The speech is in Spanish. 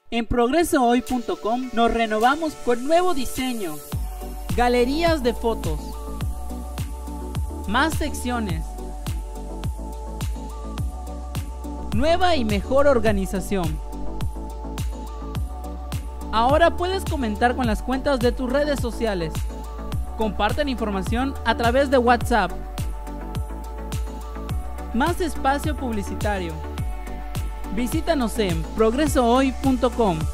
En progresohoy.com nos renovamos con nuevo diseño, galerías de fotos, más secciones, nueva y mejor organización. Ahora puedes comentar con las cuentas de tus redes sociales. Comparten información a través de WhatsApp. Más espacio publicitario. Visítanos en progresohoy.com.